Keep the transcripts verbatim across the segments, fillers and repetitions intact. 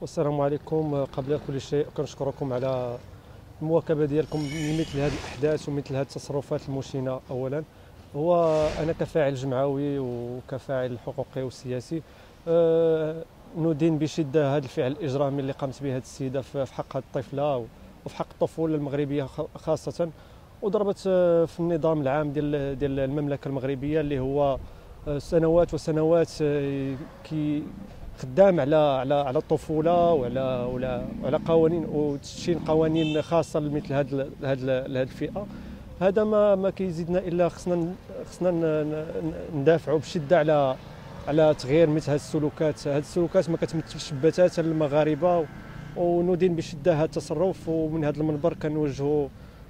السلام عليكم. قبل كل شيء كنشكركم على المواكبه ديالكم لمثل هذه الاحداث ومثل هذه التصرفات المشينه. اولا هو انا كفاعل جمعوي وكفاعل حقوقي وسياسي أه ندين بشده هذا الفعل الاجرامي اللي قامت به هذه السيده في حق هذه الطفله وفي حق الطفوله المغربيه خاصه، وضربت في النظام العام ديال ديال المملكه المغربيه اللي هو سنوات وسنوات كي خدام على على على الطفوله وعلى وعلى وعلى قوانين وتشكيل قوانين خاصه لمثل هذه هذه الفئه. هذا ما ما كيزيدنا الا خصنا خصنا ندافعوا بشده على على تغيير مثل هذه السلوكات. هذه السلوكات ما كتمثلش بتاتا للمغاربه، وندين بشده هذا التصرف. ومن هذا المنبر كنوجهوا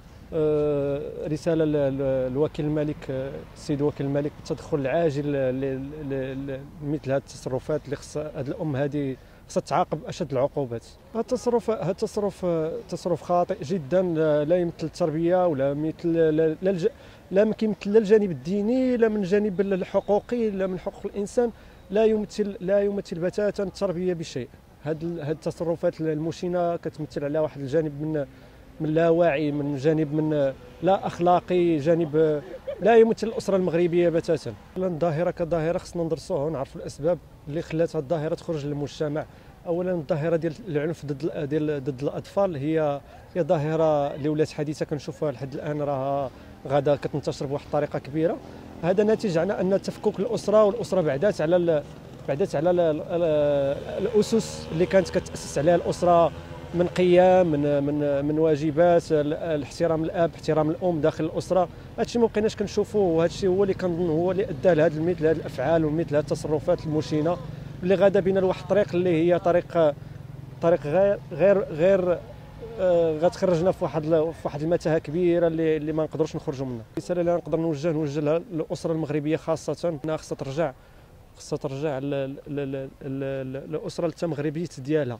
رساله للوكيل الملك السيد وكيل الملك بالتدخل العاجل لمثل هذه التصرفات اللي خص هذه الام هذه خصها تعاقب اشد العقوبات. هذا التصرف هذا التصرف تصرف خاطئ جدا، لا يمثل التربيه ولا مثل لا لا, لا كيمثل لا الجانب الديني لا من الجانب الحقوقي لا من حقوق الانسان، لا يمثل لا يمثل بتاتا التربيه بشيء. هذه هذه التصرفات المشينه كتمثل على واحد الجانب من من لا واعي، من جانب من لا اخلاقي، جانب لا يمثل الاسره المغربيه بتاتا. الظاهره كظاهره خصنا ندرسوها ونعرفوا الاسباب اللي خلات هذه الظاهره تخرج للمجتمع. اولا الظاهره ديال العنف ضد ديال ضد الاطفال هي هي ظاهره اللي ولات حديثه، كنشوفوها لحد الان راها غادا كتنتشر بواحد الطريقه كبيره. هذا ناتج عن ان تفكك الاسره، والاسره بعدات على بعدات على الاسس اللي كانت كتاسس عليها الاسره من قيم، من من من واجبات، الاحترام الاب، احترام الام داخل الاسره. هادشي ما بقيناش كنشوفوه، وهادشي هو اللي كنظن هو اللي ادى لهذا مثل هذه الافعال ومثل هذه التصرفات المشينه اللي غادا بنا لواحد الطريق اللي هي طريق طريق غير غير غير آه غتخرجنا في واحد في واحد المتاهه كبيره اللي اللي ما نقدروش نخرجوا منها. الرساله اللي نقدر نوجه نوجه لها للاسره المغربيه خاصه انها خصها ترجع خصها ترجع الاسره المغربيه ديالها.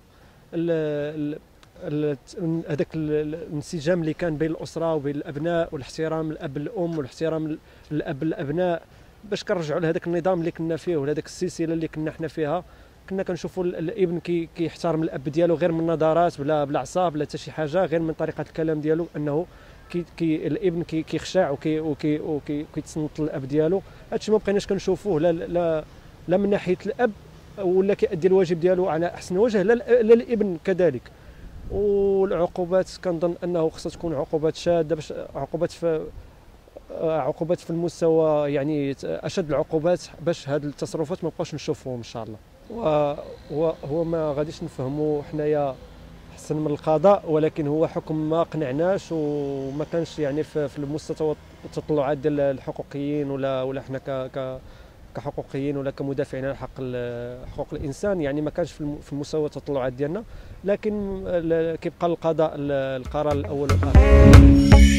هذاك الانسجام اللي كان بين الاسره وبين الابناء، والاحترام الاب الام والاحترام الاب الابناء، باش كنرجعوا لهذاك النظام اللي كنا فيه ولهذاك السلسله اللي كنا حنا فيها. كنا كنشوفوا الابن كي كيحترم الاب ديالو غير من نظرات، بلا بلا عصاب بلا حتى شي حاجه، غير من طريقه الكلام ديالو، انه كي كي الابن كي كيخشع وكي وكي وكي كيتصنت للاب ديالو. هادشي ما بقيناش كنشوفوه لا لا لا من ناحيه الاب ولا كيأدي الواجب ديالو على احسن وجه، لا الابن كذلك. والعقوبات كنظن انه خصها تكون عقوبات شاده، باش عقوبات في عقوبات في المستوى، يعني اشد العقوبات باش هاد التصرفات ما نبقاوش نشوفوهم ان شاء الله. وهو هو ما غاديش نفهموا حنايا احسن من القضاء، ولكن هو حكم ما قنعناش وما كانش يعني في المستوى التطلعات ديال الحقوقيين ولا ولا حنا ك كحقوقيين ولا كمدافعين على حق حقوق الانسان، يعني ما كانش في المستوى التطلعات ديالنا. لكن كيبقى القضاء القرار الاول والاخير.